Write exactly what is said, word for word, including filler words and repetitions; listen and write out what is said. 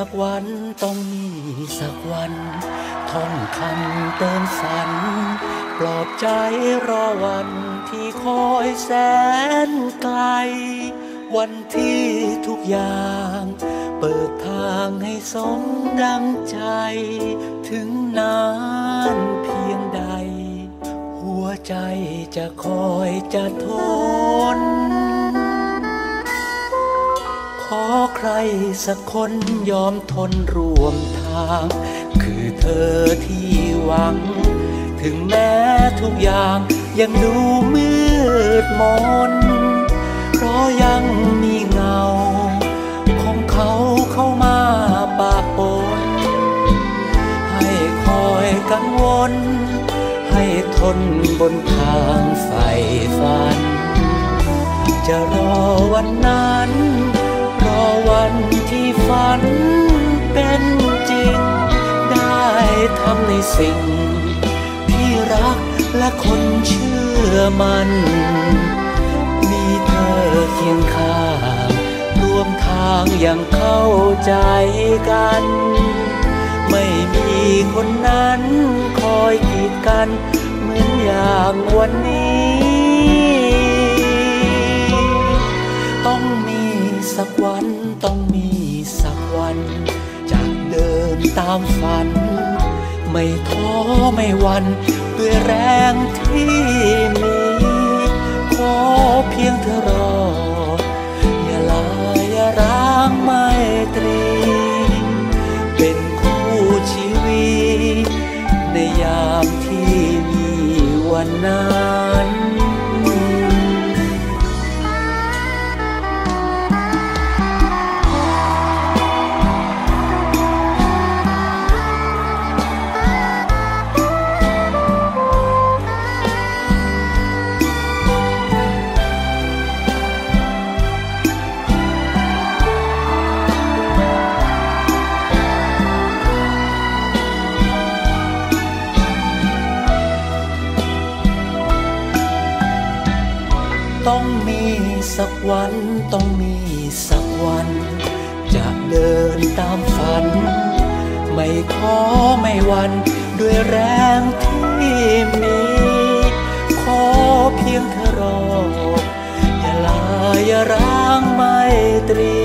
กวันต้องมีสักวันท่องคำเติมฝันปลอบใจรอวันที่คอยแสนไกลวันที่ทุกอย่างเปิดทางให้สมดังใจถึงนานเพียงใดหัวใจจะคอยจะทนขอใครสักคนยอมทนร่วมทางคือเธอที่หวังถึงแม้ทุกอย่างยังดูมืดมนเพราะยังมีเงาของเขาเข้ามาปะปนให้คอยกังวลให้ทนบนทางใฝ่ฝันจะรอวันนั้นรอวันที่ฝันเป็นจริงได้ทำในสิ่งที่รักและคนเชื่อมันมีเธอเคียงข้างร่วมทางอย่างเข้าใจกันไม่มีคนนั้นคอยกีดกันเหมือนอย่างวันนี้ต้องมีสักวันต้องมีสักวันจะเดินตามฝันไม่ท้อไม่หวั่นด้วยแรงที่มีขอเพียงเธอรออย่าลาอย่าร้างไมตรีเป็นคู่ชีวิตในยามที่มีวันนั้นต้องมีสักวันต้องมีสักวันจะเดินตามฝันไม่ขอไม่หวั่นด้วยแรงที่มีขอเพียงเธอรออย่าลาอย่าร้างไมตรี